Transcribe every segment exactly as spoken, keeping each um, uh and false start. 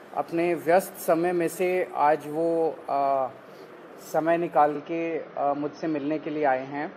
अपने व्यस्त समय में से आज वो आ, समय निकाल के मुझसे मिलने के लिए आए हैं।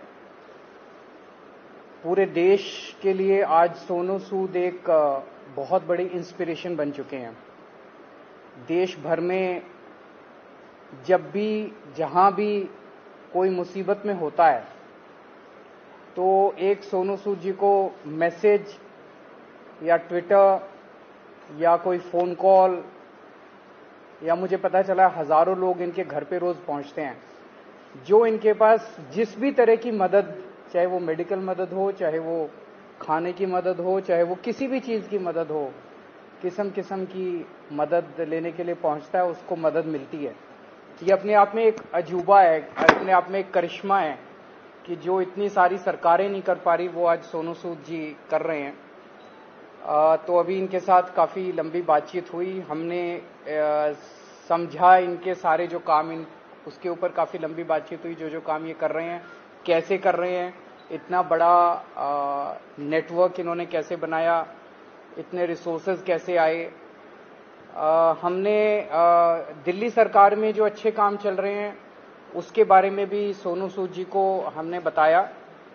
पूरे देश के लिए आज सोनू सूद एक आ, बहुत बड़ी इंस्पिरेशन बन चुके हैं। देश भर में जब भी जहां भी कोई मुसीबत में होता है तो एक सोनू सूद जी को मैसेज या ट्विटर या कोई फ़ोन कॉल या मुझे पता चला हज़ारों लोग इनके घर पे रोज़ पहुंचते हैं, जो इनके पास जिस भी तरह की मदद, चाहे वो मेडिकल मदद हो, चाहे वो खाने की मदद हो, चाहे वो किसी भी चीज़ की मदद हो, किस्म किस्म की मदद लेने के लिए पहुंचता है, उसको मदद मिलती है। ये अपने आप में एक अजूबा है, अपने आप में एक करिश्मा है कि जो इतनी सारी सरकारें नहीं कर पा रही वो आज सोनू सूद जी कर रहे हैं। आ, तो अभी इनके साथ काफ़ी लंबी बातचीत हुई, हमने आ, समझा इनके सारे जो काम, इन उसके ऊपर काफ़ी लंबी बातचीत हुई, जो जो काम ये कर रहे हैं, कैसे कर रहे हैं, इतना बड़ा आ, नेटवर्क इन्होंने कैसे बनाया, इतने रिसोर्सेज कैसे आए। आ, हमने आ, दिल्ली सरकार में जो अच्छे काम चल रहे हैं उसके बारे में भी सोनू सूद जी को हमने बताया।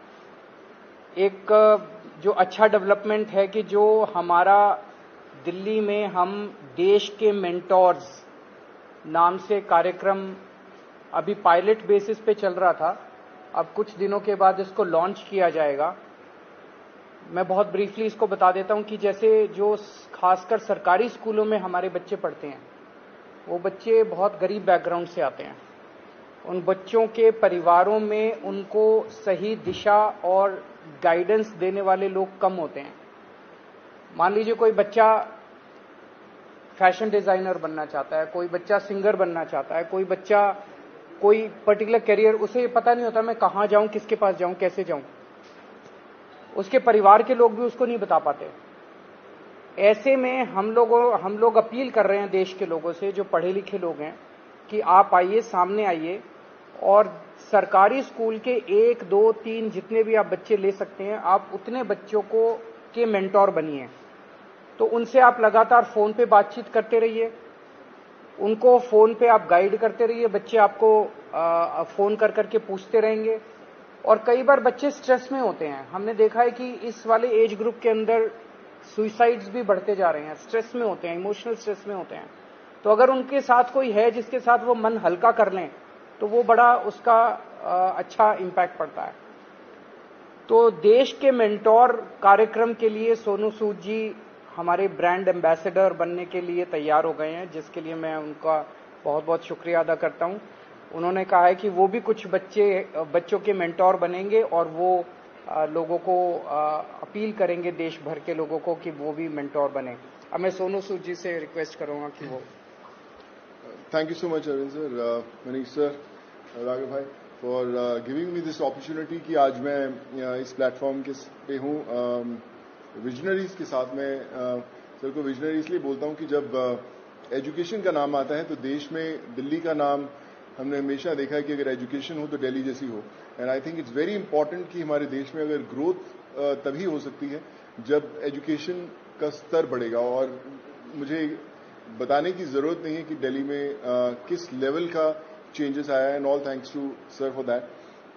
एक जो अच्छा डेवलपमेंट है कि जो हमारा दिल्ली में हम देश के मेंटोर्स नाम से कार्यक्रम अभी पायलट बेसिस पे चल रहा था, अब कुछ दिनों के बाद इसको लॉन्च किया जाएगा। मैं बहुत ब्रीफली इसको बता देता हूं कि जैसे जो खासकर सरकारी स्कूलों में हमारे बच्चे पढ़ते हैं, वो बच्चे बहुत गरीब बैकग्राउंड से आते हैं। उन बच्चों के परिवारों में उनको सही दिशा और गाइडेंस देने वाले लोग कम होते हैं। मान लीजिए कोई बच्चा फैशन डिजाइनर बनना चाहता है, कोई बच्चा सिंगर बनना चाहता है, कोई बच्चा कोई पर्टिकुलर करियर, उसे पता नहीं होता मैं कहाँ जाऊं, किसके पास जाऊं, कैसे जाऊं। उसके परिवार के लोग भी उसको नहीं बता पाते। ऐसे में हम लोगों हम लोग अपील कर रहे हैं देश के लोगों से, जो पढ़े लिखे लोग हैं, कि आप आइए, सामने आइए और सरकारी स्कूल के एक दो तीन जितने भी आप बच्चे ले सकते हैं, आप उतने बच्चों को के मेंटोर बनिए। तो उनसे आप लगातार फोन पे बातचीत करते रहिए, उनको फोन पे आप गाइड करते रहिए, बच्चे आपको आ, फोन कर करके पूछते रहेंगे। और कई बार बच्चे स्ट्रेस में होते हैं, हमने देखा है कि इस वाले एज ग्रुप के अंदर सुइसाइड्स भी बढ़ते जा रहे हैं, स्ट्रेस में होते हैं, इमोशनल स्ट्रेस में होते हैं। तो अगर उनके साथ कोई है जिसके साथ वो मन हल्का कर लें तो वो बड़ा उसका आ, अच्छा इम्पैक्ट पड़ता है। तो देश के मेंटोर कार्यक्रम के लिए सोनू सूद जी हमारे ब्रांड एम्बेसडर बनने के लिए तैयार हो गए हैं, जिसके लिए मैं उनका बहुत बहुत शुक्रिया अदा करता हूं। उन्होंने कहा है कि वो भी कुछ बच्चे बच्चों के मेंटोर बनेंगे और वो आ, लोगों को आ, अपील करेंगे, देश भर के लोगों को, कि वो भी मेंटोर बने। अब मैं सोनू सूद जी से रिक्वेस्ट करूंगा कि वो। Thank you so much Arvind sir, Manish sir, Raghav भाई, for giving me this opportunity कि आज मैं uh, इस प्लेटफॉर्म के पे हूँ विजनरीज के साथ में। uh, सर को विजनरी इसलिए बोलता हूँ कि जब एजुकेशन uh, का नाम आता है तो देश में दिल्ली का नाम हमने हमेशा देखा है कि अगर एजुकेशन हो तो दिल्ली जैसी हो। And I think it's very important कि हमारे देश में अगर ग्रोथ uh, तभी हो सकती है जब एजुकेशन का स्तर बढ़ेगा। और मुझे बताने की जरूरत नहीं है कि दिल्ली में uh, किस लेवल का चेंजेस आया है, and all thanks to sir for that.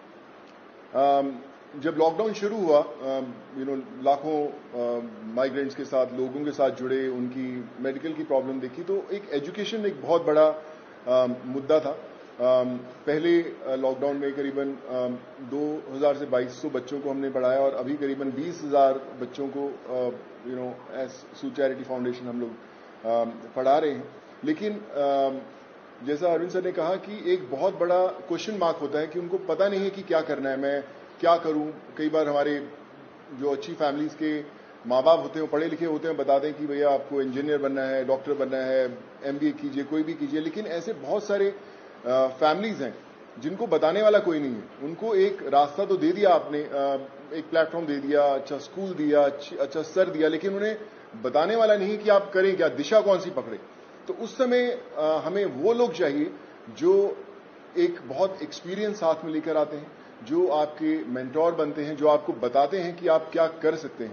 जब लॉकडाउन शुरू हुआ, यू नो लाखों माइग्रेंट्स के साथ, लोगों के साथ जुड़े, उनकी मेडिकल की प्रॉब्लम देखी, तो एक एजुकेशन एक बहुत बड़ा uh, मुद्दा था। uh, पहले लॉकडाउन uh, में करीबन uh, दो हज़ार से बाईस सौ बच्चों को हमने पढ़ाया और अभी करीबन बीस हज़ार बच्चों को you know as Sood charity foundation हम लोग uh, पढ़ा रहे हैं। लेकिन uh, जैसा अरविंद सर ने कहा कि एक बहुत बड़ा क्वेश्चन मार्क होता है कि उनको पता नहीं है कि क्या करना है, मैं क्या करूं। कई बार हमारे जो अच्छी फैमिलीज के माँ बाप होते हैं, पढ़े लिखे होते हैं, बताते हैं कि भैया आपको इंजीनियर बनना है, डॉक्टर बनना है, एमबीए कीजिए, कोई भी कीजिए। लेकिन ऐसे बहुत सारे फैमिलीज हैं जिनको बताने वाला कोई नहीं है। उनको एक रास्ता तो दे दिया आपने, आ, एक प्लेटफॉर्म दे दिया, अच्छा स्कूल दिया, अच्छा सर दिया, लेकिन उन्हें बताने वाला नहीं कि आप करें क्या, दिशा कौन सी पकड़े। तो उस समय आ, हमें वो लोग चाहिए जो एक बहुत एक्सपीरियंस साथ में लेकर आते हैं, जो आपके मेंटोर बनते हैं, जो आपको बताते हैं कि आप क्या कर सकते हैं।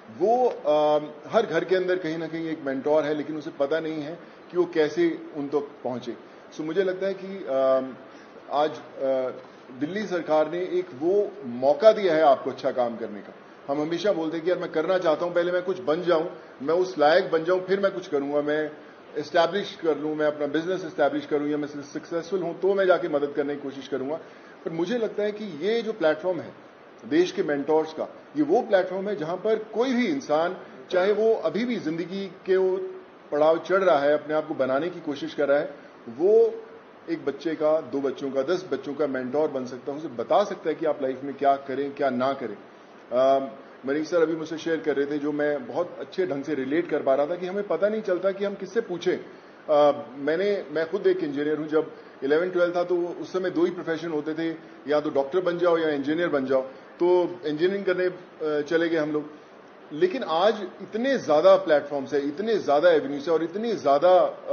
वो आ, हर घर के अंदर कहीं ना कहीं एक मेंटोर है, लेकिन उसे पता नहीं है कि वो कैसे उन तक पहुंचे। सो मुझे लगता है कि आ, आज आ, दिल्ली सरकार ने एक वो मौका दिया है आपको अच्छा काम करने का। हम हमेशा बोलते हैं कि यार मैं करना चाहता हूं, पहले मैं कुछ बन जाऊं, मैं उस लायक बन जाऊं, फिर मैं कुछ करूंगा, मैं एस्टैब्लिश कर लूं, मैं अपना बिजनेस एस्टैब्लिश करूं, या मैं सक्सेसफुल हूं तो मैं जाके मदद करने की कोशिश करूंगा। पर मुझे लगता है कि ये जो प्लेटफॉर्म है देश के मेंटोर्स का, ये वो प्लेटफॉर्म है जहां पर कोई भी इंसान, चाहे वो अभी भी जिंदगी के वो पड़ाव चढ़ रहा है, अपने आप को बनाने की कोशिश कर रहा है, वो एक बच्चे का, दो बच्चों का, दस बच्चों का मेंटोर बन सकता है, उसे बता सकता है कि आप लाइफ में क्या करें क्या ना करें। मनीष सर अभी मुझसे शेयर कर रहे थे, जो मैं बहुत अच्छे ढंग से रिलेट कर पा रहा था, कि हमें पता नहीं चलता कि हम किससे पूछें। आ, मैंने मैं खुद एक इंजीनियर हूं। जब इलेवन ट्वेल्व था तो उस समय दो ही प्रोफेशन होते थे, या तो डॉक्टर बन जाओ या इंजीनियर बन जाओ, तो इंजीनियरिंग करने चले गए हम लोग। लेकिन आज इतने ज्यादा प्लेटफॉर्म्स है, इतने ज्यादा एवेन्यूज है और इतने ज्यादा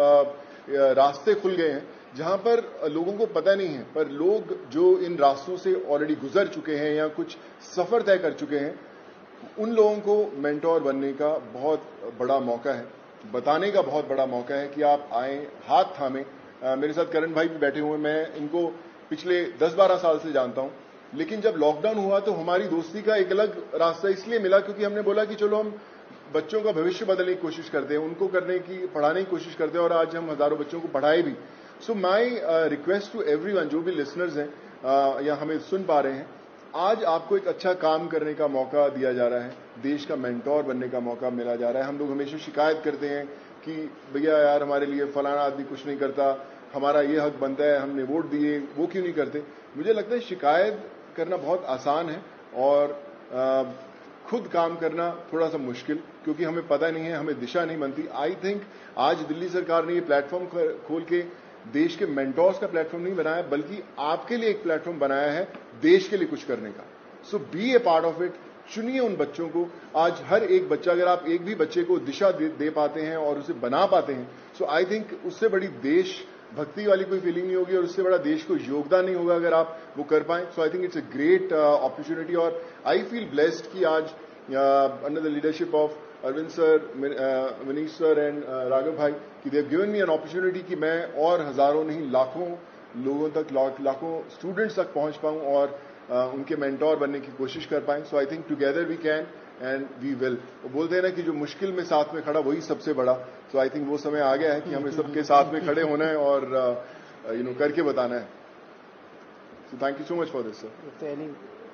रास्ते खुल गए हैं जहां पर लोगों को पता नहीं है, पर लोग जो इन रास्तों से ऑलरेडी गुजर चुके हैं या कुछ सफर तय कर चुके हैं, उन लोगों को मेंटोर बनने का बहुत बड़ा मौका है, बताने का बहुत बड़ा मौका है कि आप आए, हाथ थामें। मेरे साथ करण भाई भी बैठे हुए, मैं इनको पिछले दस बारह साल से जानता हूं, लेकिन जब लॉकडाउन हुआ तो हमारी दोस्ती का एक अलग रास्ता इसलिए मिला क्योंकि हमने बोला कि चलो हम बच्चों का भविष्य बदलने की कोशिश करते हैं, उनको करने की पढ़ाने की कोशिश करते हैं, और आज हम हजारों बच्चों को पढ़ाए भी। So my request to everyone, जो भी लिसनर्स हैं uh, या हमें सुन पा रहे हैं, आज आपको एक अच्छा काम करने का मौका दिया जा रहा है, देश का मेंटोर बनने का मौका मिला जा रहा है। हम लोग हमेशा शिकायत करते हैं कि भैया यार हमारे लिए फलाना आदमी कुछ नहीं करता, हमारा ये हक बनता है, हमने वोट दिए, वो क्यों नहीं करते। मुझे लगता है शिकायत करना बहुत आसान है और आ, खुद काम करना थोड़ा सा मुश्किल, क्योंकि हमें पता नहीं है, हमें दिशा नहीं बनती। आई थिंक आज दिल्ली सरकार ने ये प्लेटफॉर्म खोल के देश के मेंटोर्स का प्लेटफॉर्म नहीं बनाया, बल्कि आपके लिए एक प्लेटफॉर्म बनाया है देश के लिए कुछ करने का। So be a part of it. चुनिए उन बच्चों को। आज हर एक बच्चा, अगर आप एक भी बच्चे को दिशा दे, दे पाते हैं और उसे बना पाते हैं, सो आई थिंक उससे बड़ी देश भक्ति वाली कोई फीलिंग नहीं होगी और उससे बड़ा देश को योगदान नहीं होगा अगर आप वो कर पाएं। So I think it's a great opportunity और आई फील ब्लेस्ड कि आज under the leadership of Arvind sir, Manish sir and Raghav भाई, कि they have given me an opportunity कि मैं और हजारों नहीं लाखों लोगों तक, लाखों स्टूडेंट्स तक पहुंच पाऊं और uh, उनके मेंटोर बनने की कोशिश कर पाएं। So I think together we can and we will. वो बोलते हैं ना कि जो मुश्किल में साथ में खड़ा वही सबसे बड़ा। सो आई थिंक वो समय आ गया है कि हमें सबके साथ में खड़े होना है और यू नो करके बताना है। So thank you so much for this sir.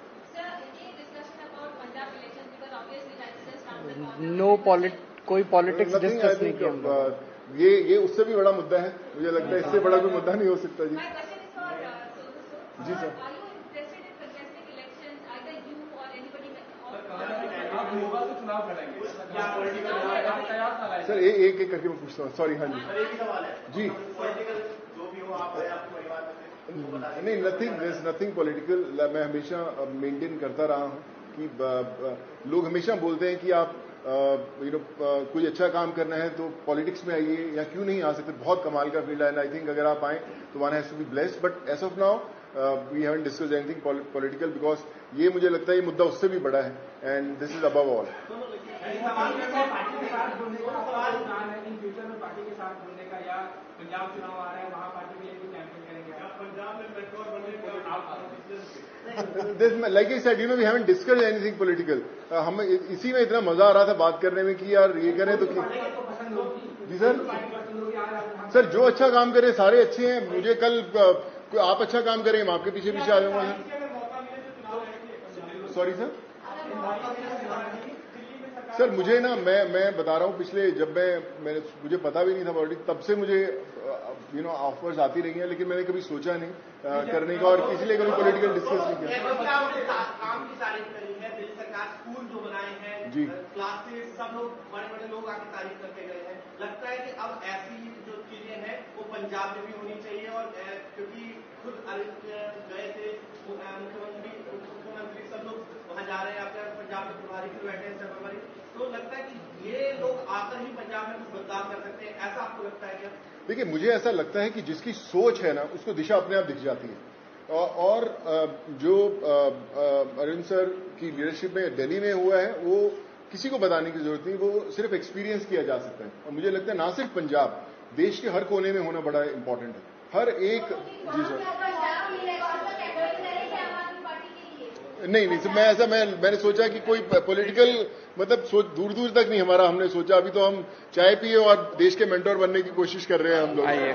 No पॉलिट कोई पॉलिटिक्स डिस्कस नहीं किया। ये ये उससे भी बड़ा मुद्दा है, मुझे लगता है इससे बड़ा कोई मुद्दा नहीं हो सकता। जी जी सर। सर ए, एक एक करके मैं पूछता हूँ, सॉरी। हाँ जी जी। नहीं, नथिंग नथिंग पॉलिटिकल। मैं हमेशा मेंटेन करता रहा हूँ कि लोग हमेशा बोलते हैं कि आप यू नो कोई अच्छा काम करना है तो पॉलिटिक्स में आइए, या क्यों नहीं आ सकते। बहुत कमाल का फील्ड है एंड आई थिंक अगर आप आए तो one has to be blessed. But as of now we haven't discussed anything political, because ये मुझे लगता है ये मुद्दा उससे भी बड़ा है and this is above all. Like I said, you know, we haven't discussed anything political. uh, हम इसी में इतना मजा आ रहा था बात करने में कि यार ये करें तो कि जी सर। सर जो अच्छा काम करे सारे अच्छे हैं। मुझे कल uh, आप अच्छा काम करें मैं आपके पीछे पीछे आ जाऊंगा सर। Sorry sir. सर मुझे ना मैं मैं बता रहा हूँ, पिछले जब मैं मैंने मुझे पता भी नहीं था पॉलिटिक्स, तब से मुझे यू नो ऑफर्स आती रही हैं, लेकिन मैंने कभी सोचा नहीं आ, करने का और किसी लिए कभी पॉलिटिकल डिस्कस नहीं किया। काम की तारीफ करी है दिल्ली सरकार, स्कूल जो बनाए हैं जी, क्लासेस, सब लोग बड़े बड़े लोग आके तारीफ करके गए हैं। लगता है कि अब ऐसी जो चीजें हैं वो पंजाब में भी होनी चाहिए, और क्योंकि खुद अरविंद गए थे, मुख्यमंत्री मुख्यमंत्री सब लोग वहां जा रहे हैं, आपके पंजाब में प्रभारी फिर बैठे हैं सर्वपरि, तो लगता है कि ये लोग आकर ही पंजाब में कुछ बदलाव कर सकते हैं, ऐसा आपको लगता है क्या? देखिए, मुझे ऐसा लगता है कि जिसकी सोच है ना उसको दिशा अपने आप दिख जाती है। और जो अरविंद सर की लीडरशिप में दिल्ली में हुआ है वो किसी को बताने की जरूरत नहीं, वो सिर्फ एक्सपीरियंस किया जा सकता है। और मुझे लगता है ना सिर्फ पंजाब, देश के हर कोने में होना बड़ा इंपॉर्टेंट है। हर एक जी सर नहीं नहीं सर, मैं ऐसा मैं मैंने सोचा कि कोई पॉलिटिकल मतलब सोच दूर दूर तक नहीं हमारा हमने सोचा। अभी तो हम चाय पिए और देश के मेंटोर बनने की कोशिश कर रहे हैं हम लोग। आइए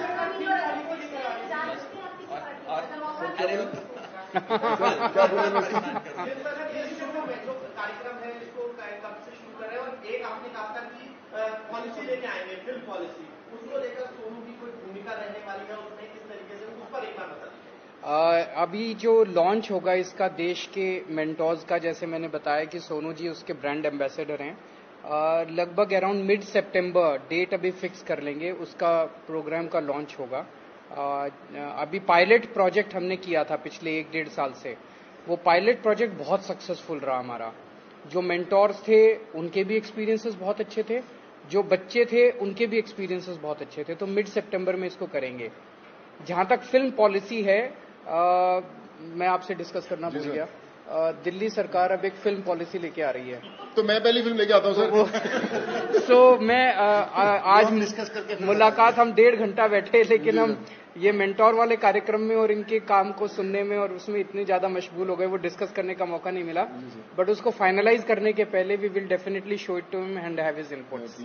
क्या बोले मैं कार्यक्रम है इसको कब से शुरू करें, और एक आपने कहा था कि पॉलिसी लेके आएंगे, फिल्म पॉलिसी, उसको लेकर सोनू की कोई भूमिका रहने वाली है उसमें, किस तरीके से, उस पर एक बार बता दीजिए। Uh, अभी जो लॉन्च होगा इसका देश के मेंटोर्स का, जैसे मैंने बताया कि सोनू जी उसके ब्रांड एम्बेसडर हैं। uh, लगभग अराउंड मिड सितंबर डेट अभी फिक्स कर लेंगे, उसका प्रोग्राम का लॉन्च होगा। uh, अभी पायलट प्रोजेक्ट हमने किया था पिछले एक डेढ़ साल से, वो पायलट प्रोजेक्ट बहुत सक्सेसफुल रहा हमारा। जो मेंटोर्स थे उनके भी एक्सपीरियंसेस बहुत अच्छे थे, जो बच्चे थे उनके भी एक्सपीरियंसेस बहुत अच्छे थे। तो मिड सितंबर में इसको करेंगे। जहां तक फिल्म पॉलिसी है, आ, मैं आपसे डिस्कस करना भूल गया, आ, दिल्ली सरकार अब एक फिल्म पॉलिसी लेके आ रही है। तो मैं पहली फिल्म लेके आता हूँ सर। सो मैं आ, आ, आज डिस्कस करके मुलाकात हम डेढ़ घंटा बैठे, लेकिन हम ये मेंटोर वाले कार्यक्रम में और इनके काम को सुनने में और उसमें इतने ज्यादा मशगूल हो गए, वो डिस्कस करने का मौका नहीं मिला। बट उसको फाइनलाइज करने के पहले we will definitely show it to him and have his inputs.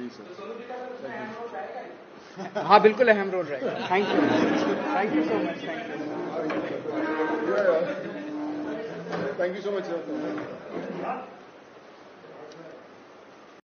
हाँ बिल्कुल अहम रोल रहेगा। Thank you thank you so much. Thank you thank you so much sir.